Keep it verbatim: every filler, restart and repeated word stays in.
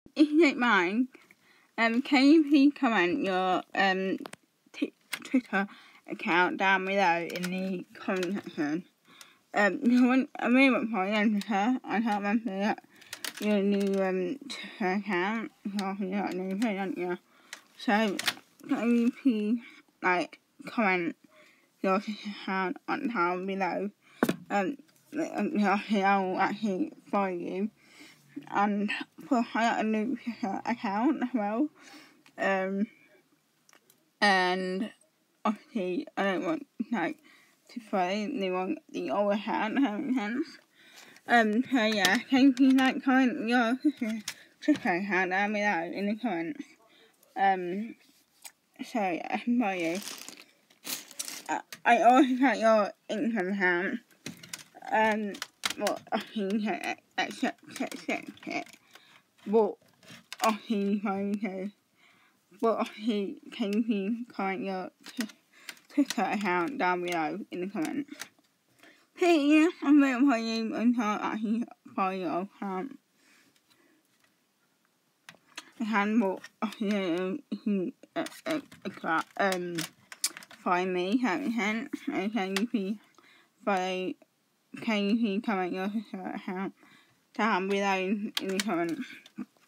if you don't mind, um, can you please comment your um t- Twitter account down below in the comment section? Um, I want I really want to follow you on Twitter. I can't remember that your new um Twitter account. So you got a new thing, don't you? So can you please like comment your Twitter account on down below? Um, obviously I will actually follow you. And put I got a new Twitter account as well. Um, and obviously I don't want like to follow anyone the old account, if that makes sense. Um, so yeah, can you please like comment your Twitter account down below in the comments? Um, so yeah, I can follow you. Uh, I also got your Instagram account. Um, well, I think I accept accept it. But obviously, okay. But obviously, can you please comment your t- Twitter account down below in the comments? Hey, yeah, I'm waiting for you until I actually follow your account. I can, but obviously, um, you can uh, uh, um, find me, have you can? And can you please follow, can you please comment your Twitter account down below in, in the comments?